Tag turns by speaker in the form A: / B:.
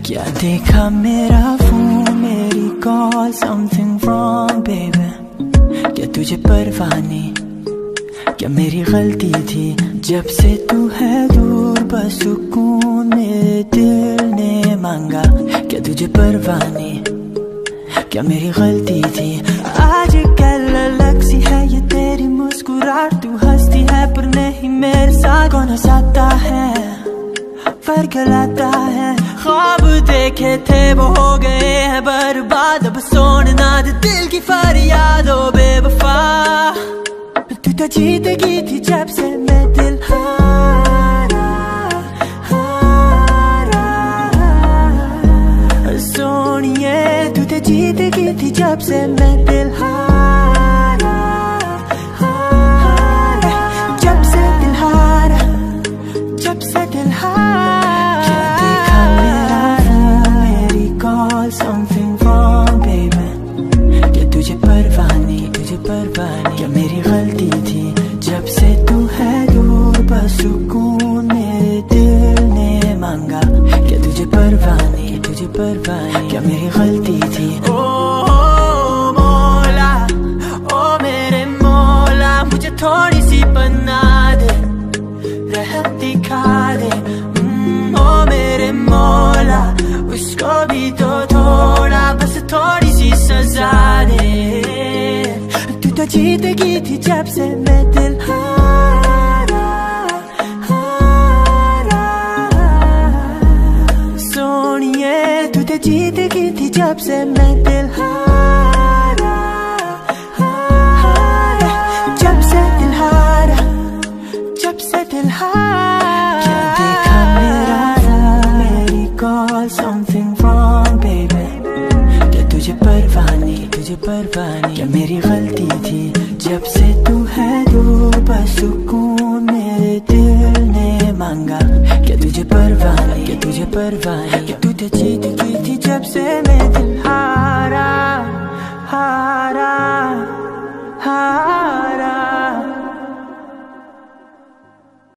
A: क्या देखा मेरा फोन, मेरी कॉल, समथिंग रॉन्ग बेबी। क्या तुझे परवाह नहीं, क्या मेरी गलती थी? जब से तू है दूर बस सुकून मेरे दिल ने मांगा। क्या तुझे परवाह नहीं, क्या मेरी गलती थी? आज कल अलग सी है ये तेरी मुस्कुराहट, तू हंसती है पर नहीं मेरे साथ। कौन हंसाता है, फर्क लाता है। ख्वाब देखे थे वो हो गए हैं बर्बाद, अब सोना दे दिल की फरियाद। ओ बेवफा तू तो जीत गई थी जब से मैं दिल हारा हारा। सोनिए तू तो जीत गई थी जब से मैं दिल हारा हारा। जब से दिल हारा, जब से दिल हारा। क्या देखा मेरा फोन, मेरी कॉल, समथिंग रॉन्ग बेबी। क्या तुझे परवाह नहीं, तुझे परवाह नहीं? क्या मेरी गलती थी? जब से तू है दूर बस सुकून मेरे दिल ने मांगा। क्या तुझे परवाह नहीं, तुझे परवाह नहीं? क्या मेरी गलती थी? ओ मौला, ओ मेरे मौला, मुझे थोड़ी सी पन्ना दे, रहम दिखा दे। ओ मेरे मौला, उसको भी तो थोड़ा, बस थोड़ी सी सजा दे। तू तो जीत गई थी जब से मैं दिल हारा हारा। सोनिए तू तो जीत गई थी जब से मैं दिल हारा हारा। जब से दिल हारा, जब से दिल हारा। क्या देखा मेरा फोन, मेरी कॉल, समथिंग रॉन्ग बेबी। क्या तुझे परवाह नहीं, तुझे परवाह नहीं? क्या मेरी गलती थी? जब से तू है दूर बस सुकून मेरे दिल ने मांगा। क्या तुझे परवाह नहीं, क्या तुझे परवाह नहीं? क्या तू तो जीत गई थी जब से मैं दिल हारा हारा।